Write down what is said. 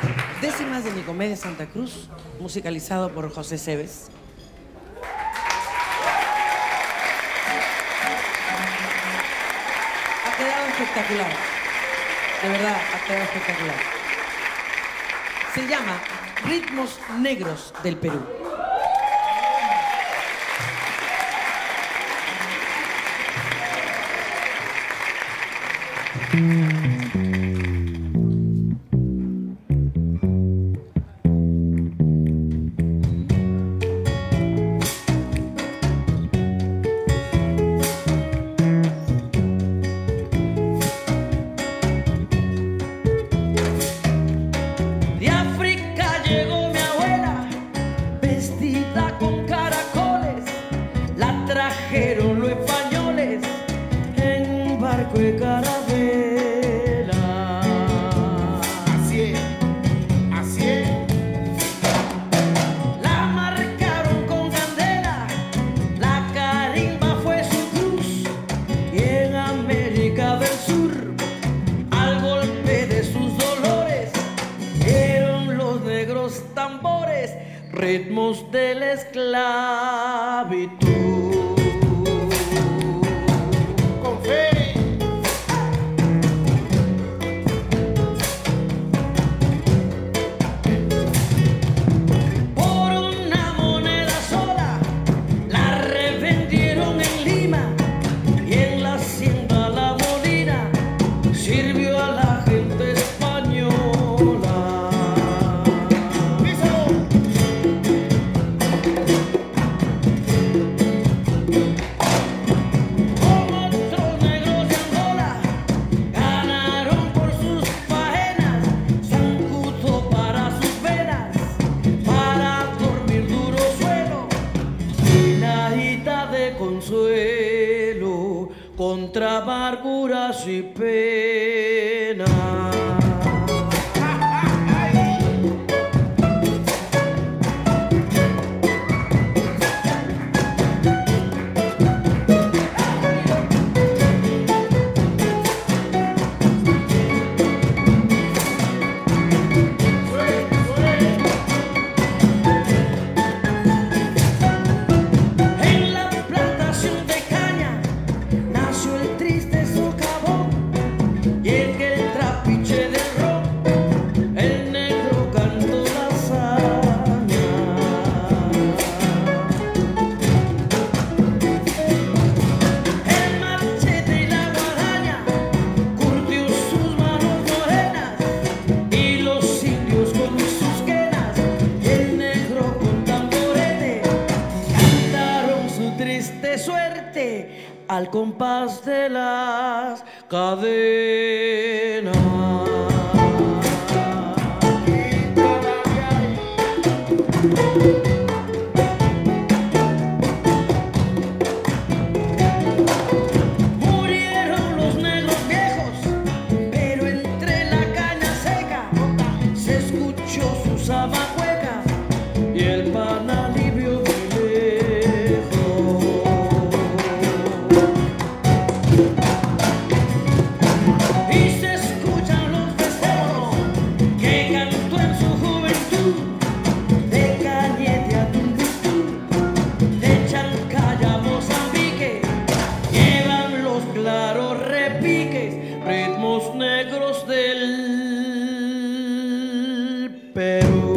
Décimas de mi comedia Santa Cruz, musicalizado por José Cebes. Ha quedado espectacular. De verdad, ha quedado espectacular. Se llama Ritmos Negros del Perú. De África llegó mi abuela, vestida con caracoles, la trajeron los españoles en un barco de caravela. Así es, así es. La marcaron con candela, la carimba fue su cruz, y en América del Sur, al golpe de sus dolores, dieron los negros tambores, ritmos de la esclavitud. Con fe. Por una moneda sola la revendieron en Lima, y en la hacienda La Molina sirvió a la gente española. Díselo. Como otros negros de Angola ganaron por sus faenas zancudo para sus venas, para dormir duro suelo, hinajita de consuelo contra amarguras y penas. En la plantación de caña nació el triste socavón, y en el trapiche del ron el negro cantó la hazaña. El machete y la guadaña curtió sus manos morenas, y los indios con sus quenas, y el negro con tamborete cantaron su triste suerte al compás de las cadenas. Murieron los negros viejos, pero entre la caña seca se escuchó su sabahueca y el pan alivio de lejos. Y se escuchan los becerros que cantó en su juventud, de Cañete a Tumbuctú, de Chancaya a Mozambique, llevan los claros repiques, ritmos negros del Perú.